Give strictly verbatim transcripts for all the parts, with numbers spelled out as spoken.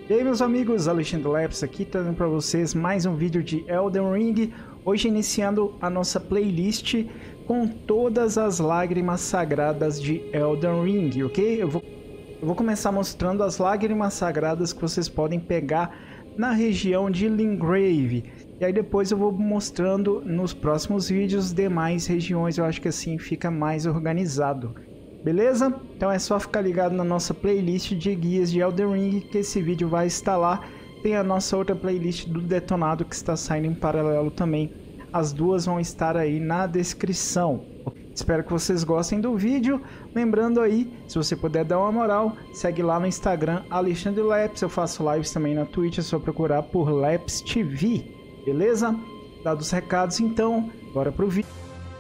E aí, meus amigos, Alexandre Leps aqui, trazendo para vocês mais um vídeo de Elden Ring. Hoje iniciando a nossa playlist com todas as lágrimas sagradas de Elden Ring, ok? Eu vou, eu vou começar mostrando as lágrimas sagradas que vocês podem pegar na região de Limgrave. E aí depois eu vou mostrando nos próximos vídeos demais regiões, eu acho que assim fica mais organizado. Beleza? Então é só ficar ligado na nossa playlist de guias de Elden Ring, que esse vídeo vai estar lá. Tem a nossa outra playlist do Detonado que está saindo em paralelo também. As duas vão estar aí na descrição. Espero que vocês gostem do vídeo. Lembrando aí, se você puder dar uma moral, segue lá no Instagram, Alexandre Leps. Eu faço lives também na Twitch, é só procurar por Leps T V. Beleza? Dados os recados, então, bora pro vídeo.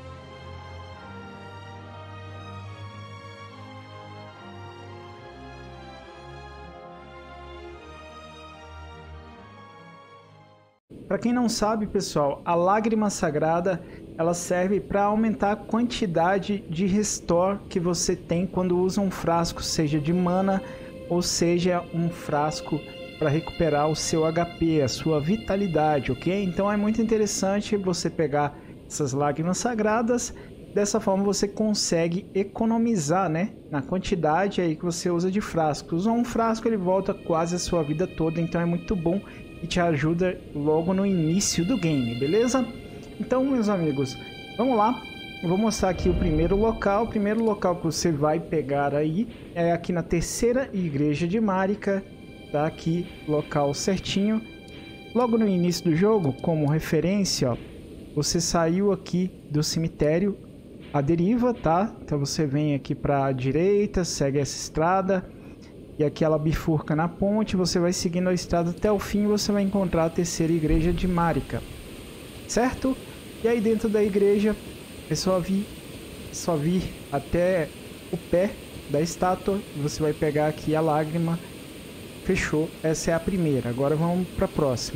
Para quem não sabe, pessoal, a lágrima sagrada ela serve para aumentar a quantidade de restore que você tem quando usa um frasco, seja de mana ou seja um frasco para recuperar o seu H P, a sua vitalidade, ok? Então é muito interessante você pegar essas lágrimas sagradas. Dessa forma você consegue economizar, né, na quantidade aí que você usa de frasco. Usar um frasco ele volta quase a sua vida toda, então é muito bom e te ajuda logo no início do game, beleza? Então, meus amigos, vamos lá. Eu vou mostrar aqui o primeiro local. O primeiro local que você vai pegar aí é aqui na terceira igreja de Marika. Tá aqui, local certinho. Logo no início do jogo, como referência, ó, você saiu aqui do cemitério à deriva, tá? Então você vem aqui para a direita, segue essa estrada. E aqui ela bifurca na ponte, você vai seguindo a estrada até o fim e você vai encontrar a terceira igreja de Marika, certo? E aí dentro da igreja é só vir, só vir até o pé da estátua, você vai pegar aqui a lágrima, fechou, essa é a primeira. Agora vamos para a próxima.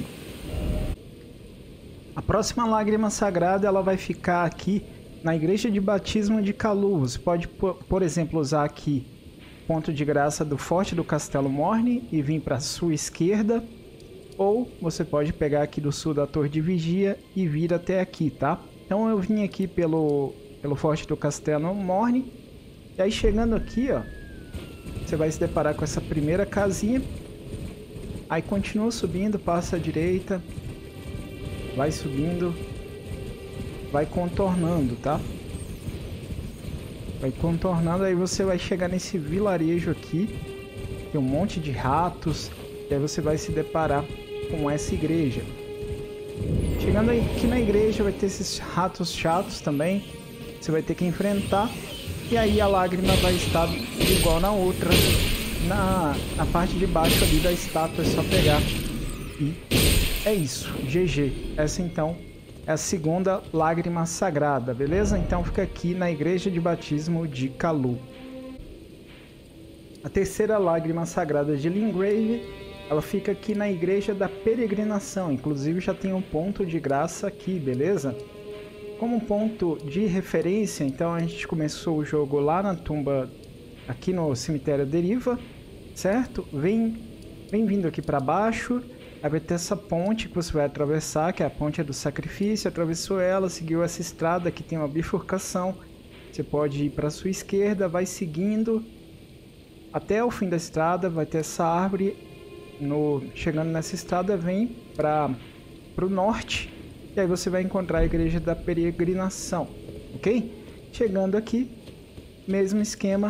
A próxima lágrima sagrada ela vai ficar aqui na igreja de batismo de Kalu. Você pode, por exemplo, usar aqui ponto de graça do Forte do Castelo Morne e vir para a sua esquerda, ou você pode pegar aqui do sul da Torre de Vigia e vir até aqui, tá? Então eu vim aqui pelo, pelo Forte do Castelo Morne, e aí chegando aqui, ó, você vai se deparar com essa primeira casinha, aí continua subindo, passa à direita, vai subindo, vai contornando, tá? Vai contornando, aí você vai chegar nesse vilarejo aqui. Tem um monte de ratos. E aí você vai se deparar com essa igreja. Chegando aqui na igreja vai ter esses ratos chatos também. Você vai ter que enfrentar. E aí a lágrima vai estar igual na outra. Na, na parte de baixo ali da estátua é só pegar. E é isso. G G. Essa então é a segunda lágrima sagrada, beleza? Então fica aqui na igreja de batismo de Kalu. A terceira lágrima sagrada de Limgrave, ela fica aqui na igreja da peregrinação. Inclusive já tem um ponto de graça aqui, beleza? Como ponto de referência, então a gente começou o jogo lá na tumba, aqui no cemitério Deriva, certo? Vem, vem vindo aqui para baixo. Aí vai ter essa ponte que você vai atravessar, que é a ponte do sacrifício. Atravessou ela, seguiu essa estrada que tem uma bifurcação. Você pode ir para a sua esquerda, vai seguindo até o fim da estrada, vai ter essa árvore. No, chegando nessa estrada, vem para o norte. E aí você vai encontrar a igreja da peregrinação, ok? Chegando aqui, mesmo esquema.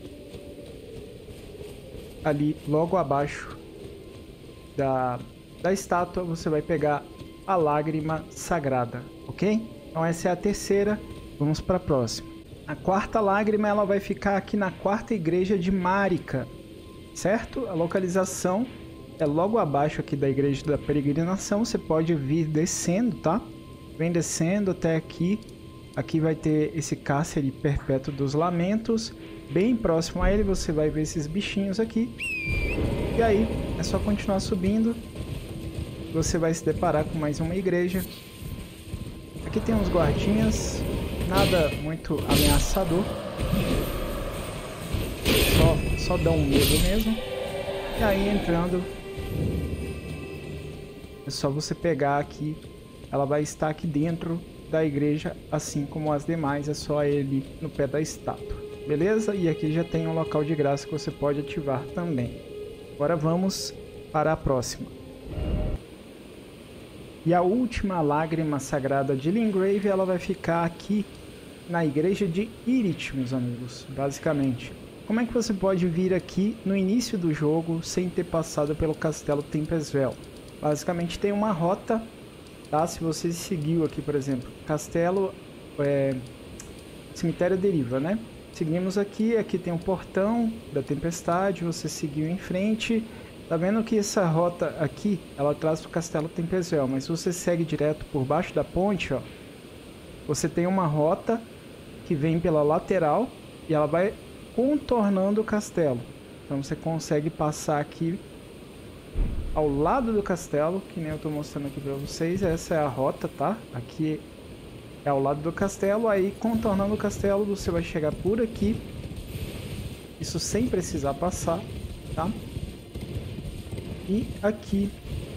Ali logo abaixo da... da estátua você vai pegar a lágrima sagrada, ok? Então essa é a terceira, vamos para a próxima. A quarta lágrima ela vai ficar aqui na quarta igreja de Marika, certo? A localização é logo abaixo aqui da igreja da peregrinação, você pode vir descendo, tá? Vem descendo até aqui, aqui vai ter esse cárcere perpétuo dos lamentos, bem próximo a ele você vai ver esses bichinhos aqui, e aí é só continuar subindo. Você vai se deparar com mais uma igreja. Aqui tem uns guardinhas, nada muito ameaçador. Só, só dá um medo mesmo. E aí entrando É só você pegar aqui, ela vai estar aqui dentro da igreja, assim como as demais, é só ele no pé da estátua, beleza? E aqui já tem um local de graça que você pode ativar também. Agora vamos para a próxima. E a última lágrima sagrada de Limgrave, ela vai ficar aqui na igreja de Yrith, meus amigos, basicamente. Como é que você pode vir aqui no início do jogo sem ter passado pelo castelo Tempestvel? Basicamente tem uma rota, tá? Se você seguiu aqui, por exemplo, castelo, é, cemitério deriva, né? Seguimos aqui, aqui tem um portão da tempestade, você seguiu em frente. Tá vendo que essa rota aqui, ela traz para o castelo Tempestvel, mas se você segue direto por baixo da ponte, ó, você tem uma rota que vem pela lateral e ela vai contornando o castelo. Então você consegue passar aqui ao lado do castelo, que nem eu tô mostrando aqui para vocês. Essa é a rota, tá? Aqui é ao lado do castelo, aí contornando o castelo você vai chegar por aqui. Isso sem precisar passar, tá? E aqui,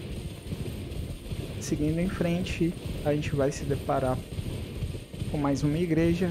seguindo em frente, a gente vai se deparar com mais uma igreja.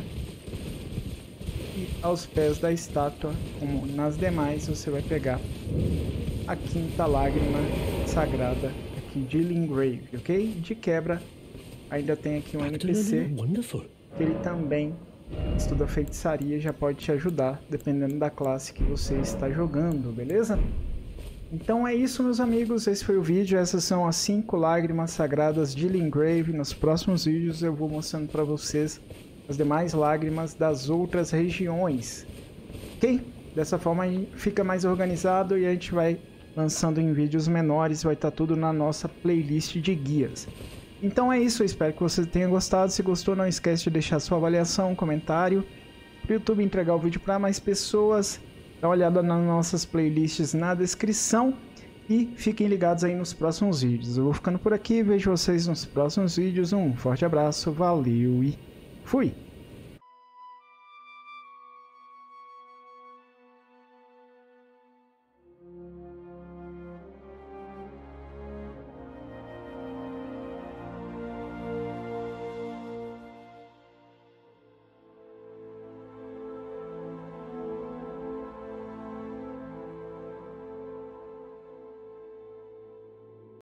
E aos pés da estátua, como nas demais, você vai pegar a quinta lágrima sagrada aqui de Limgrave, ok? De quebra, ainda tem aqui um N P C que ele também estuda feitiçaria, já pode te ajudar, dependendo da classe que você está jogando, beleza? Então é isso, meus amigos, esse foi o vídeo. Essas são as cinco lágrimas sagradas de Limgrave. Nos próximos vídeos eu vou mostrando para vocês as demais lágrimas das outras regiões, ok? Dessa forma a gente fica mais organizado e a gente vai lançando em vídeos menores, vai estar tudo na nossa playlist de guias. Então é isso, eu espero que você tenha gostado. Se gostou, não esquece de deixar sua avaliação, comentário, para o YouTube entregar o vídeo para mais pessoas. Dá uma olhada nas nossas playlists na descrição e fiquem ligados aí nos próximos vídeos. Eu vou ficando por aqui, vejo vocês nos próximos vídeos. Um forte abraço, valeu e fui!